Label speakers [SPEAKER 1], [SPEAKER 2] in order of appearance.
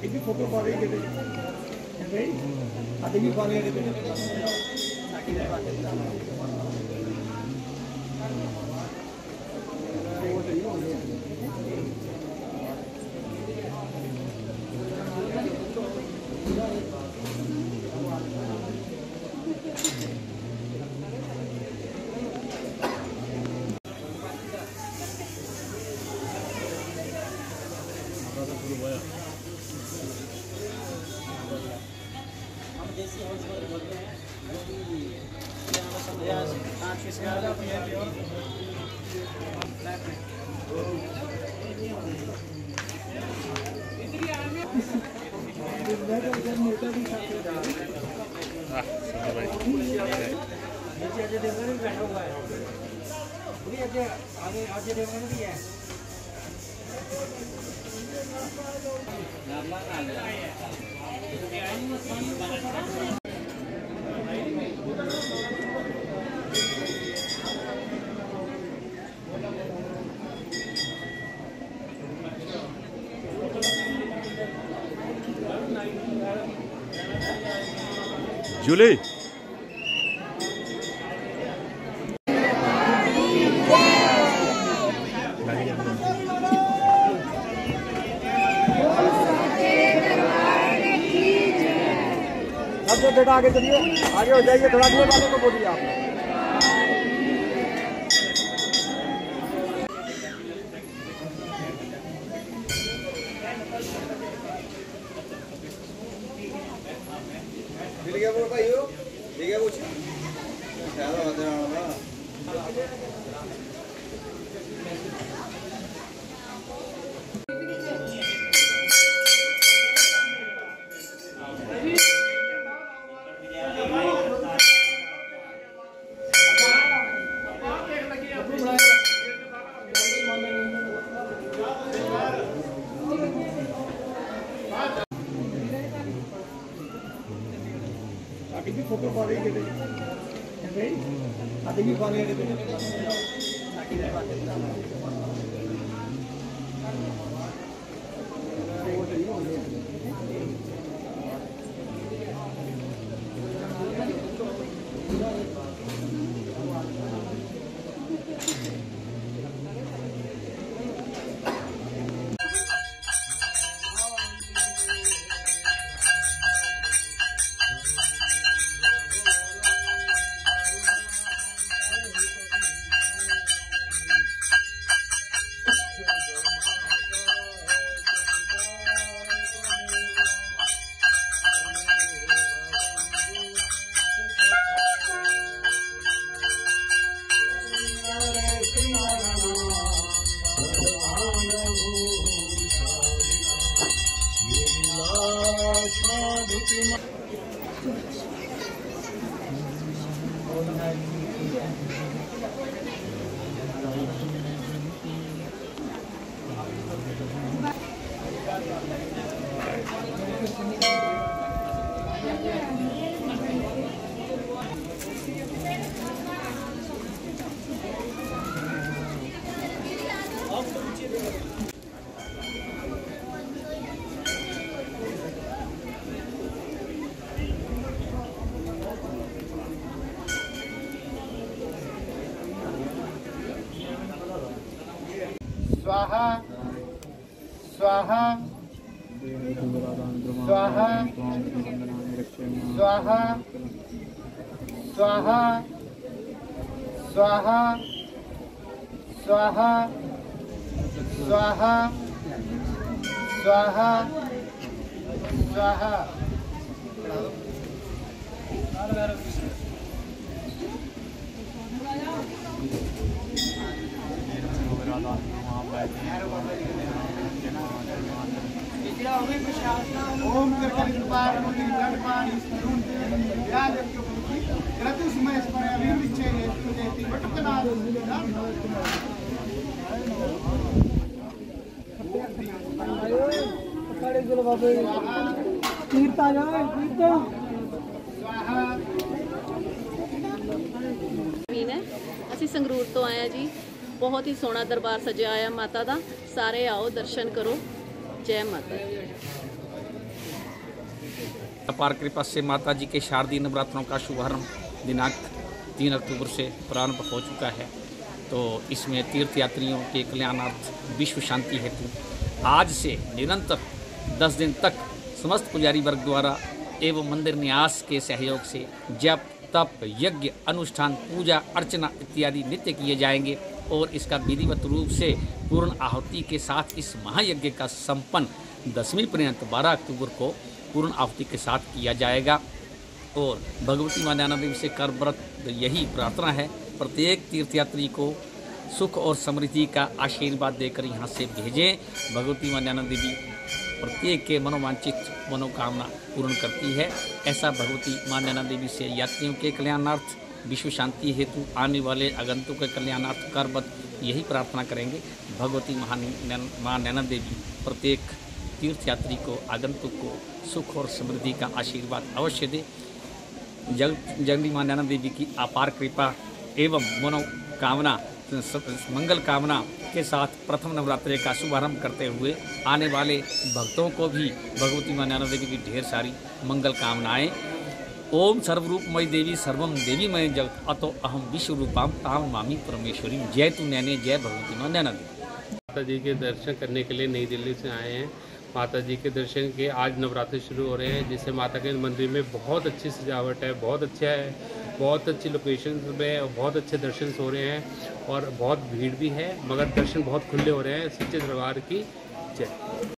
[SPEAKER 1] साड़ी भी फोटो पा रही है साड़ी भी पा रही है
[SPEAKER 2] जूली
[SPEAKER 1] अब बेटा आगे चलिए, आगे हो जाइए, थोड़ा अगले वाले को बोलिए आप। मिल गया वो भाइयों, मिल गया कुछ ज़्यादा बता रहा हूँ ना। साड़ी भी फोटो पा रही है साड़ी भी पा रही है स्वाहा स्वाहा स्वाहा स्वाहा स्वाहा स्वाहा स्वाहा स्वाहा स्वाहा स्वाहा ओम
[SPEAKER 3] ਅਸੀਂ ਸੰਗਰੂਰ ਤੋਂ ਆਏ ਆ ਜੀ। बहुत ही सोहना दरबार सजिया आया माता दा। सारे आओ दर्शन करो। जय माता।
[SPEAKER 2] अपार कृपा से माता जी के शारदीय नवरात्रों का शुभारंभ दिनांक 3 अक्टूबर से प्रारंभ हो चुका है। तो इसमें तीर्थयात्रियों के कल्याणार्थ विश्व शांति हेतु आज से निरंतर 10 दिन तक समस्त पुजारी वर्ग द्वारा एवं मंदिर न्यास के सहयोग से जप तप यज्ञ अनुष्ठान पूजा अर्चना इत्यादि नित्य किए जाएंगे और इसका विधिवत रूप से पूर्ण आहुति के साथ इस महायज्ञ का संपन्न 10वीं पर्यंत 12 अक्टूबर को पूर्ण आहुति के साथ किया जाएगा। और भगवती मां नैना देवी से कर व्रत यही प्रार्थना है, प्रत्येक तीर्थयात्री को सुख और समृद्धि का आशीर्वाद देकर यहाँ से भेजें। भगवती मां नैना देवी प्रत्येक के मनोवांछित मनोकामना पूर्ण करती है। ऐसा भगवती मां नैना देवी से यात्रियों के कल्याणार्थ विश्व शांति हेतु आने वाले आगंतुक के कल्याणार्थ करबद्ध यही प्रार्थना करेंगे। भगवती मां नैना देवी प्रत्येक तीर्थयात्री को आगंतुक को सुख और समृद्धि का आशीर्वाद अवश्य दे। जगदम्बा मां नैना देवी की अपार कृपा एवं मनोकामना मंगल कामना के साथ प्रथम नवरात्रि का शुभारंभ करते हुए आने वाले भक्तों को भी भगवती मां नैना देवी की ढेर सारी मंगल कामनाएं। ओम सर्वरूपमयी देवी सर्वम देवीमय जगत अतो अहम विश्व रूपाम ताम मामी परमेश्वरी। जय तू नैने, जय भगवती मां नैना देवी।
[SPEAKER 4] माता जी के दर्शन करने के लिए नई दिल्ली से आए हैं। माता जी के दर्शन के आज नवरात्रि शुरू हो रहे हैं, जिससे माता के मंदिर में बहुत अच्छी सजावट है, बहुत अच्छा है, बहुत अच्छी लोकेशन में और बहुत अच्छे दर्शन हो रहे हैं और बहुत भीड़ भी है, मगर दर्शन बहुत खुले हो रहे हैं। सच्चे दरबार की जय।